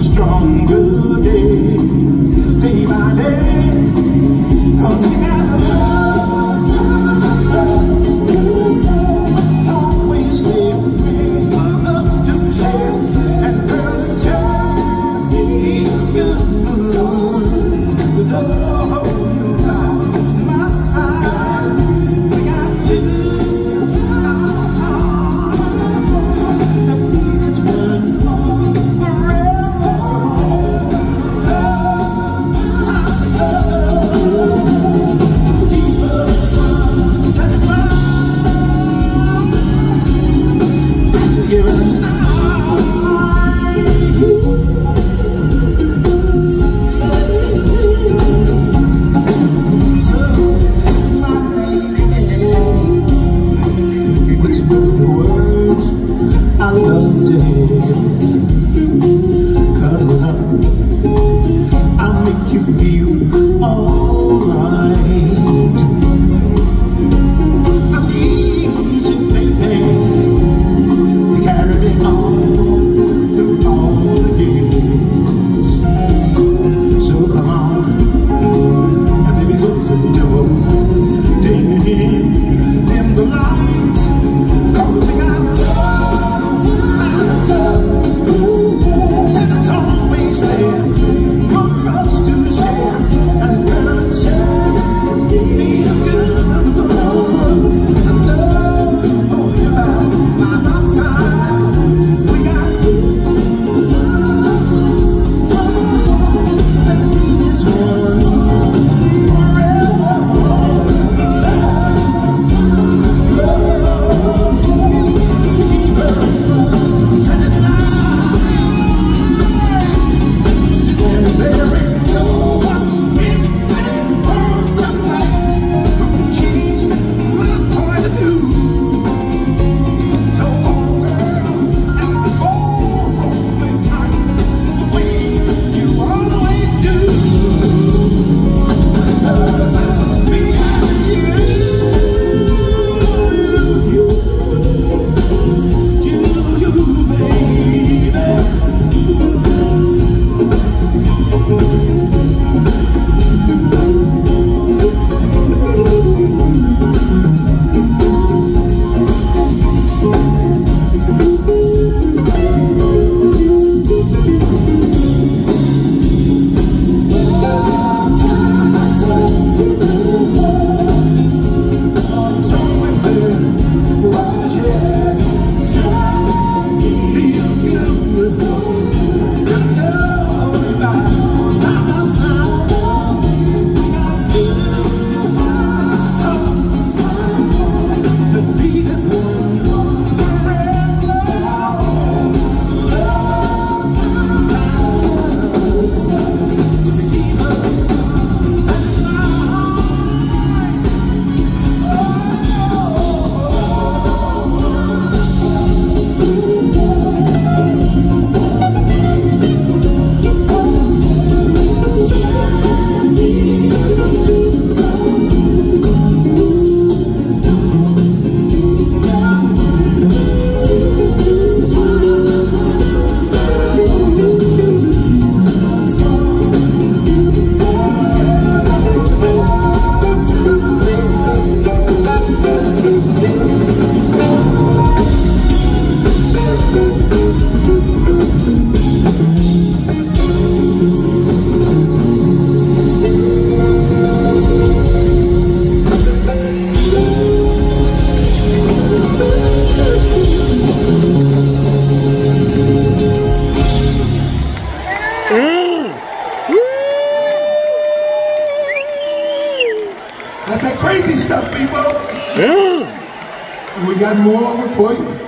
stronger day by day. 'Cause we got love, it's always there for us to share. And girl, it sure feels good to know you by my side. We got two. I love to hear. Cuddle up, I'll make you feel alright. I need you, baby, to carry me on through all the days. So come on, and baby, close the door, dim the lights, 'cause we got that's that crazy stuff, people. Yeah. We got more for you.